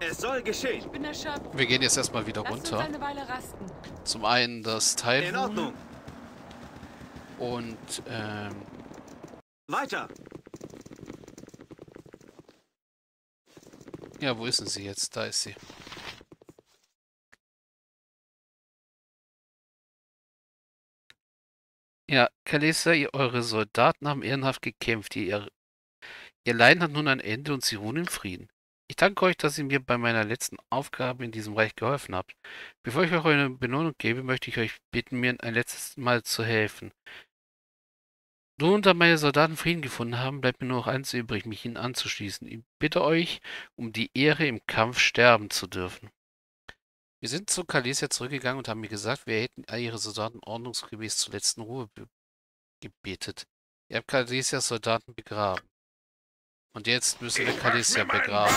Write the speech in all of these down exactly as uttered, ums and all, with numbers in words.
Es soll geschehen. Ich bin erschöpft. Wir gehen jetzt erstmal wieder Lass uns runter. eine Weile rasten. Zum einen das In Teil Ordnung. und ähm, Weiter. ja, wo ist denn sie jetzt? Da ist sie. Ja, Kalissa, ihr, eure Soldaten haben ehrenhaft gekämpft. Ihr, ihr Leiden hat nun ein Ende und sie ruhen in Frieden. Ich danke euch, dass ihr mir bei meiner letzten Aufgabe in diesem Reich geholfen habt. Bevor ich euch eine Belohnung gebe, möchte ich euch bitten, mir ein letztes Mal zu helfen. Nun, da meine Soldaten Frieden gefunden haben, bleibt mir nur noch eins übrig, mich ihnen anzuschließen. Ich bitte euch, um die Ehre, im Kampf sterben zu dürfen. Wir sind zu Kalesia zurückgegangen und haben mir gesagt, wir hätten ihre Soldaten ordnungsgemäß zur letzten Ruhe gebetet. Ihr habt Kalesias Soldaten begraben. Und jetzt müssen wir Kalesia begraben.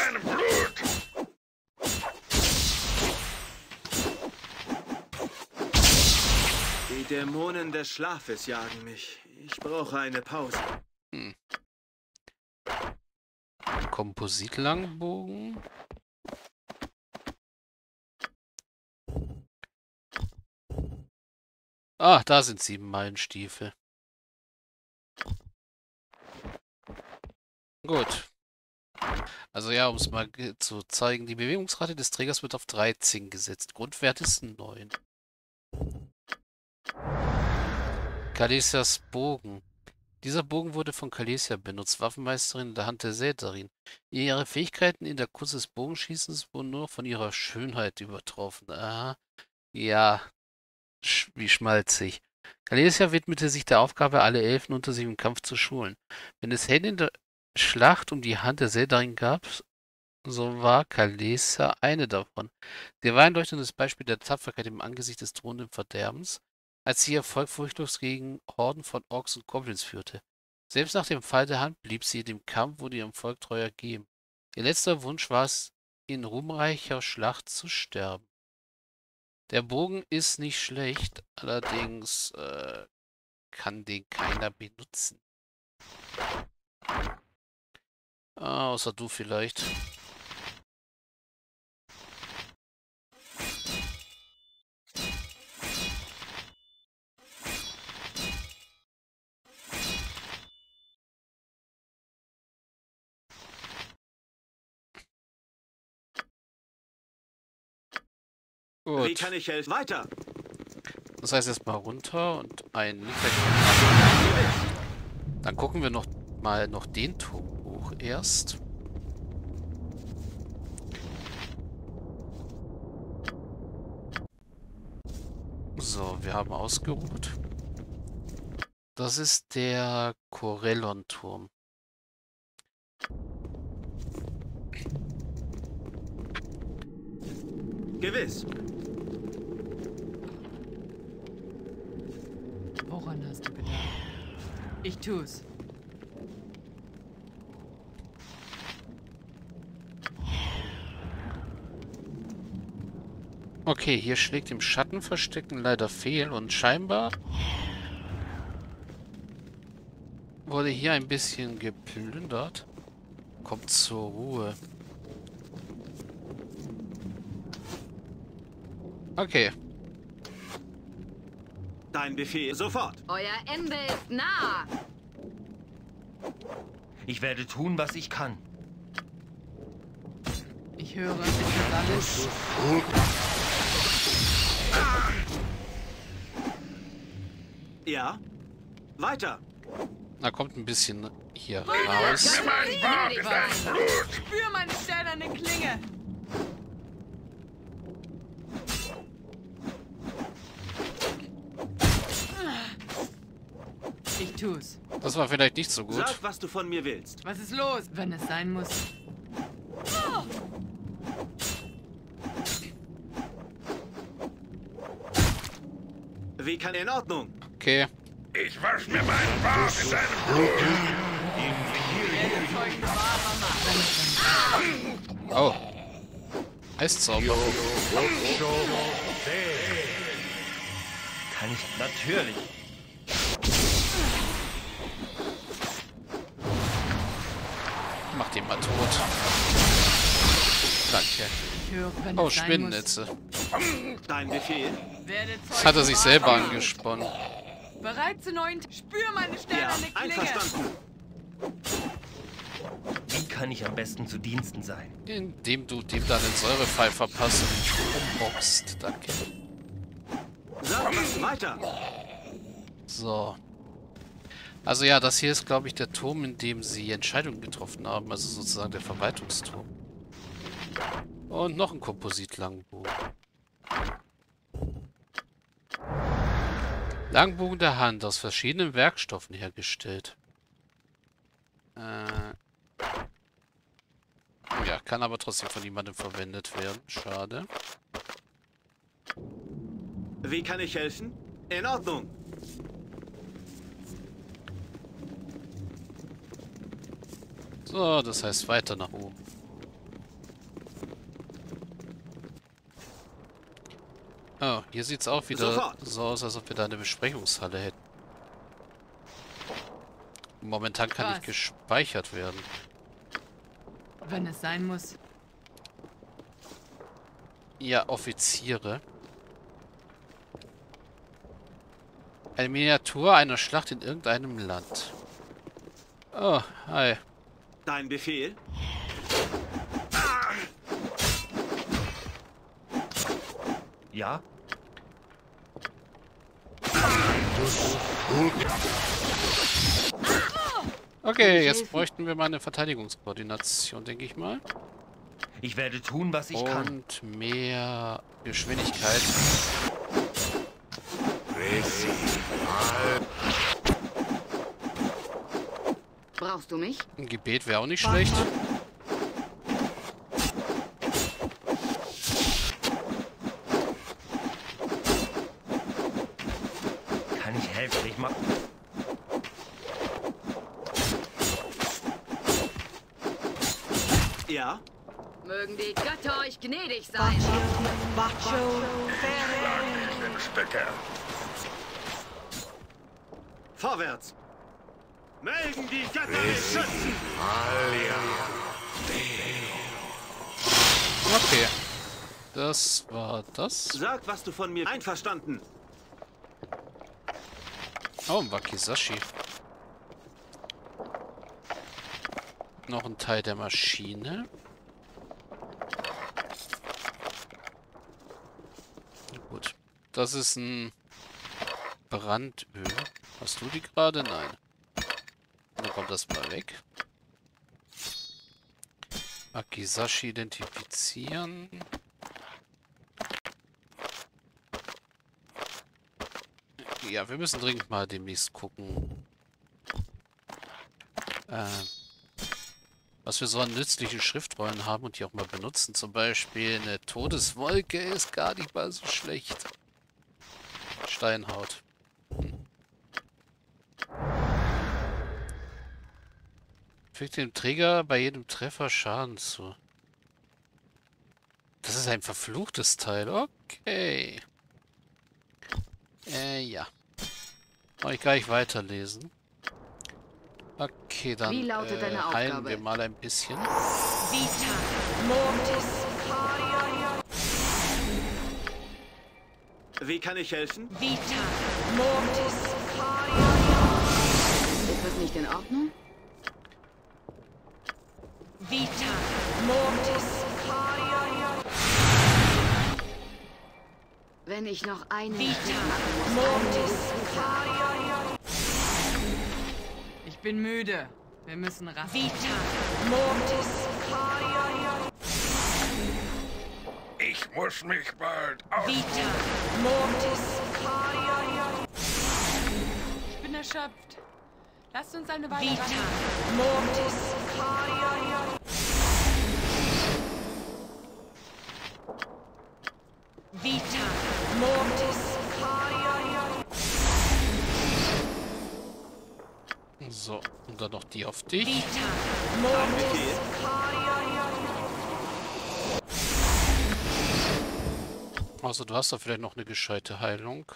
Die Dämonen des Schlafes jagen mich. Ich brauche eine Pause. Hm. Kompositlangbogen. Ah, da sind sieben Meilenstiefel. Gut. Also ja, um es mal zu zeigen, die Bewegungsrate des Trägers wird auf dreizehn gesetzt. Grundwert ist neun. Kalesias Bogen. Dieser Bogen wurde von Kalesia benutzt, Waffenmeisterin in der Hand der Selterin. Ihre Fähigkeiten in der Kunst des Bogenschießens wurden nur von ihrer Schönheit übertroffen. Aha. Ja, sch wie schmalzig. Kalesia widmete sich der Aufgabe, alle Elfen unter sich im Kampf zu schulen. Wenn es Helden in der Schlacht um die Hand der Selterin gab, so war Kalesia eine davon. Sie war ein leuchtendes Beispiel der Tapferkeit im Angesicht des drohenden Verderbens, als sie ihr Volk furchtlos gegen Horden von Orks und Goblins führte. Selbst nach dem Fall der Hand blieb sie dem Kampf, wurde ihrem Volk treu ergeben. Ihr letzter Wunsch war es, in ruhmreicher Schlacht zu sterben. Der Bogen ist nicht schlecht, allerdings äh, kann den keiner benutzen. Ah, außer du vielleicht. Gut. Wie kann ich helfen? Weiter. Das heißt erstmal runter und ein Lichtwerk. Dann gucken wir noch mal noch den Turm hoch erst. So, wir haben ausgeruht. Das ist der Corellon-Turm. Gewiss. Woran hast du gedacht? Ich tu's. Okay, hier schlägt im Schattenverstecken leider fehl und scheinbar wurde hier ein bisschen geplündert. Kommt zur Ruhe. Okay. Dein Befehl sofort. Euer Ende ist nah. Ich werde tun, was ich kann. Ich höre, es ist alles. Ja. Weiter. Da kommt ein bisschen hier raus. Spür meine steinerne Klinge. Ich tu's. Das war vielleicht nicht so gut. Sag, was du von mir willst. Was ist los, wenn es sein muss? Wie kann in Ordnung? Okay. Ich wasch mir meinen Bart in deinem Blut. Oh. Eiszauber. Kann ich natürlich. Mach den mal tot. danke. Ich höre, wenn Oh, es sein Spinnennetze. Dein Befehl? muss. Werde Das hat er sich selber Zeuge. angesponnen. Bereit zu neuen... Spür meine Ja, steinerne Klinge. einverstanden. Wie kann ich am besten zu Diensten sein? Indem du dem dann den Säurefall verpasst und ihn umboxt. Danke. Sag was weiter. So. Also ja, das hier ist, glaube ich, der Turm, in dem sie Entscheidungen getroffen haben. Also sozusagen der Verwaltungsturm. Und noch ein Komposit-Langbogen. Langbogen der Hand, aus verschiedenen Werkstoffen hergestellt. Äh... Ja, kann aber trotzdem von niemandem verwendet werden. Schade. Wie kann ich helfen? In Ordnung. So, das heißt weiter nach oben. Oh, hier sieht es auch wieder Sofort. so aus, als ob wir da eine Besprechungshalle hätten. Momentan kann Was? nicht gespeichert werden. Wenn es sein muss. Ja, Offiziere. Eine Miniatur einer Schlacht in irgendeinem Land. Oh, hi. Dein Befehl? Ja? Okay, jetzt bräuchten wir mal eine Verteidigungskoordination, denke ich mal. Ich werde tun, was ich kann. Und mehr Geschwindigkeit. Brauchst du mich? Ein Gebet wäre auch nicht schlecht. Kann ich helfen? Ich mach... Ja? Mögen die Götter euch gnädig sein. Inspektor. Vorwärts! Mögen die Götter mich schützen! Okay. Das war das. Sag, was du von mir... Einverstanden. Oh, ein Wakizashi. Noch ein Teil der Maschine. Gut. Das ist ein Brandöl. Hast du die gerade? Nein. Dann kommt das mal weg. Wakizashi identifizieren. Ja, wir müssen dringend mal demnächst gucken, äh, was wir so an nützlichen Schriftrollen haben und die auch mal benutzen. Zum Beispiel eine Todeswolke ist gar nicht mal so schlecht. Steinhaut. Hm. Fügt dem Träger bei jedem Treffer Schaden zu. Das ist ein verfluchtes Teil. Okay. Äh, ja. Brauche ich gar nicht weiterlesen. Okay, dann Wie lautet äh, deine heilen Aufgabe? wir mal ein bisschen. Wie kann ich helfen? Ist das nicht in Ordnung? Wenn ich noch einen Schritt machen muss. Ich bin müde. Wir müssen rasten. Ich muss mich bald aus... Ich bin erschöpft. Lasst uns eine Weile rasten. So, und dann noch die auf dich. Dein Befehl? Also du hast da vielleicht noch eine gescheite Heilung.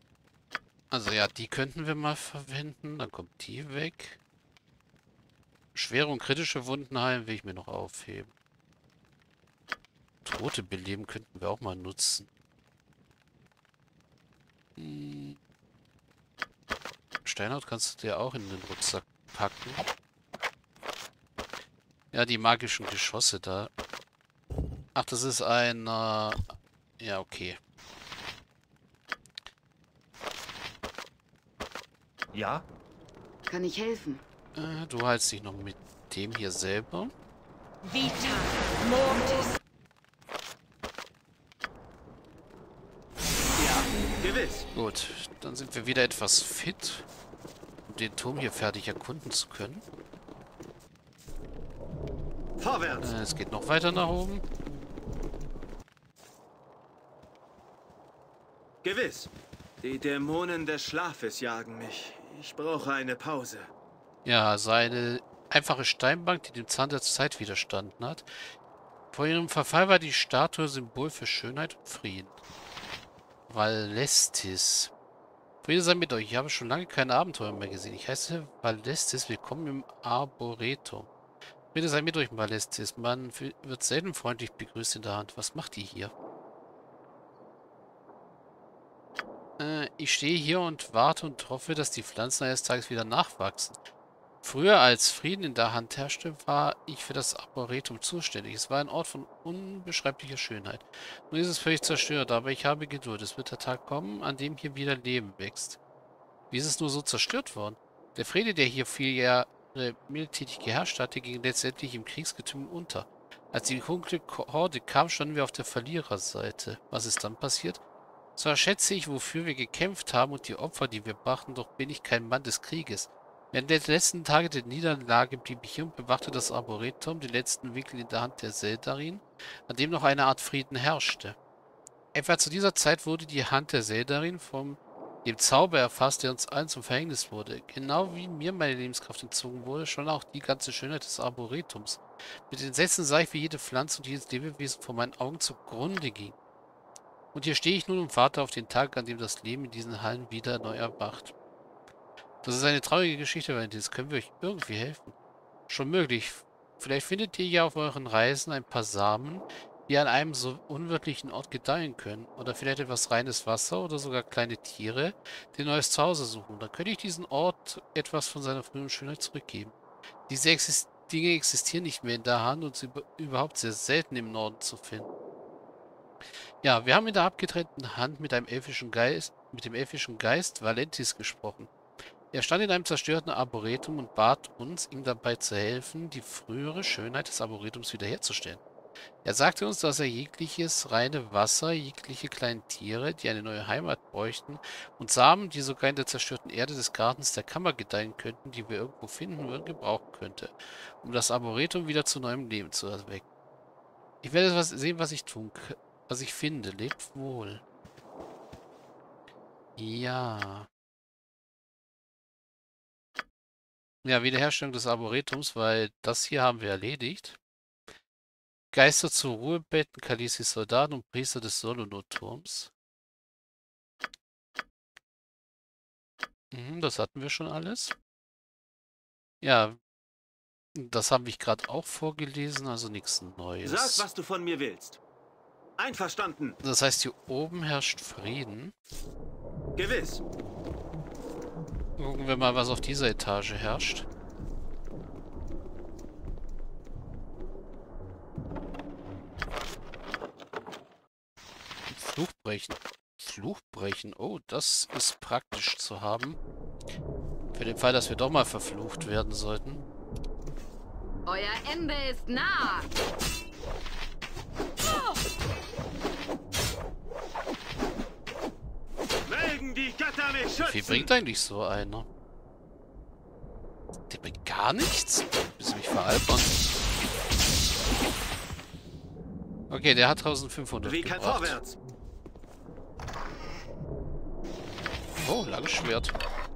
Also ja, die könnten wir mal verwenden. Dann kommt die weg. Schwere und kritische Wunden heilen will ich mir noch aufheben. Tote beleben könnten wir auch mal nutzen. Hm. Steinhaut kannst du dir auch in den Rucksack packen. Ja, die magischen Geschosse da. Ach, das ist ein... Äh, ja, okay. Ja? Kann ich helfen? Äh, du heilst dich noch mit dem hier selber. Vita Mortis. Gewiss. Gut, dann sind wir wieder etwas fit, um den Turm hier fertig erkunden zu können. Vorwärts. Äh, es geht noch weiter nach oben. Gewiss. Die Dämonen des Schlafes jagen mich. Ich brauche eine Pause. Ja, also eine einfache Steinbank, die dem Zahn der Zeit widerstanden hat. Vor ihrem Verfall war die Statue Symbol für Schönheit und Frieden. Valestis. Friede sei mit euch. Ich habe schon lange keine Abenteuer mehr gesehen. Ich heiße Valestis. Willkommen im Arboretum. Friede sei mit euch, Valestis. Man wird selten freundlich begrüßt in der Hand. Was macht ihr hier? Äh, ich stehe hier und warte und hoffe, dass die Pflanzen eines Tages wieder nachwachsen. Früher, als Frieden in der Hand herrschte, war ich für das Arboretum zuständig. Es war ein Ort von unbeschreiblicher Schönheit. Nun ist es völlig zerstört, aber ich habe Geduld. Es wird der Tag kommen, an dem hier wieder Leben wächst. Wie ist es nur so zerstört worden? Der Friede, der hier vier Jahre mildtätig geherrscht hatte, ging letztendlich im Kriegsgetümmel unter. Als die dunkle Horde kam, standen wir auf der Verliererseite. Was ist dann passiert? Zwar schätze ich, wofür wir gekämpft haben und die Opfer, die wir brachten, doch bin ich kein Mann des Krieges. Während der letzten Tage der Niederlage blieb ich hier und bewachte das Arboretum, den letzten Winkel in der Hand der Seldarin, an dem noch eine Art Frieden herrschte. Etwa zu dieser Zeit wurde die Hand der Seldarin vom dem Zauber erfasst, der uns allen zum Verhängnis wurde. Genau wie mir meine Lebenskraft entzogen wurde, schon auch die ganze Schönheit des Arboretums. Mit den Sätzen sah ich, wie jede Pflanze und jedes Lebewesen vor meinen Augen zugrunde ging. Und hier stehe ich nun und warte auf den Tag, an dem das Leben in diesen Hallen wieder neu erwacht. Das ist eine traurige Geschichte, Valentin. Können wir euch irgendwie helfen? Schon möglich. Vielleicht findet ihr ja auf euren Reisen ein paar Samen, die an einem so unwirtlichen Ort gedeihen können. Oder vielleicht etwas reines Wasser oder sogar kleine Tiere, die ein neues Zuhause suchen. Dann könnte ich diesen Ort etwas von seiner früheren Schönheit zurückgeben. Diese Exist Dinge existieren nicht mehr in der Hand und sind überhaupt sehr selten im Norden zu finden. Ja, wir haben in der abgetrennten Hand mit einem elfischen Geist, mit dem elfischen Geist Valentis gesprochen. Er stand in einem zerstörten Arboretum und bat uns, ihm dabei zu helfen, die frühere Schönheit des Arboretums wiederherzustellen. Er sagte uns, dass er jegliches reine Wasser, jegliche kleinen Tiere, die eine neue Heimat bräuchten, und Samen, die sogar in der zerstörten Erde des Gartens der Kammer gedeihen könnten, die wir irgendwo finden würden, gebrauchen könnte, um das Arboretum wieder zu neuem Leben zu erwecken. Ich werde was sehen, was ich tun kann. Was ich finde. Lebt wohl. Ja. Ja, Wiederherstellung des Arboretums, weil das hier haben wir erledigt. Geister zu Ruhebetten, Khaleesis Soldaten und Priester des Solono-Turms. Mhm, das hatten wir schon alles. Ja, das habe ich gerade auch vorgelesen, also nichts Neues. Sag, was du von mir willst. Einverstanden. Das heißt, hier oben herrscht Frieden. Gewiss. Gucken wir mal, was auf dieser Etage herrscht. Fluchbrechen. Fluchbrechen. Oh, das ist praktisch zu haben. Für den Fall, dass wir doch mal verflucht werden sollten. Euer Ende ist nah. Mögen die Götter mich schützen. Wie viel bringt eigentlich so einer? Der bringt gar nichts? Willst du mich veralbern? Okay, der hat eintausendfünfhundert Wie kein gebracht. Vorwärts. Oh, Langschwert.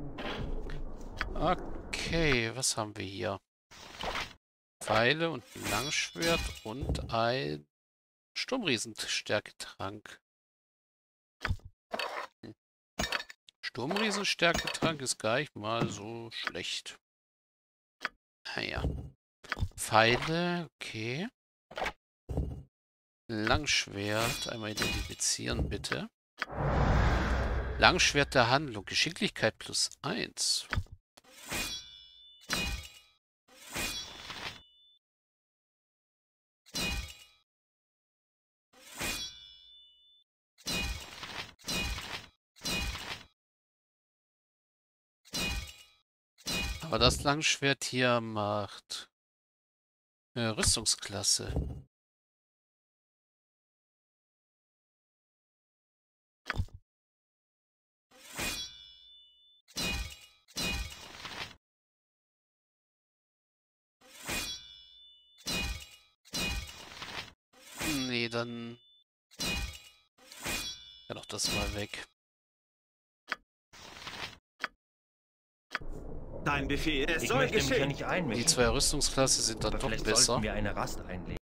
Okay, was haben wir hier? Pfeile und ein Langschwert und ein Sturmriesenstärketrank. Hm. Sturmriesenstärketrank ist gar nicht mal so schlecht. Naja. Pfeile, okay. Langschwert, einmal identifizieren, bitte. Langschwert der Handlung, Geschicklichkeit plus eins. Aber das Langschwert hier macht äh, Rüstungsklasse. Nee, dann kann auch das mal weg. Dein Befehl, es Ich soll möchte mich ja geschehen. nicht einmischen. Die zwei Rüstungsklasse sind dann Aber doch vielleicht besser. sollten wir eine Rast einlegen.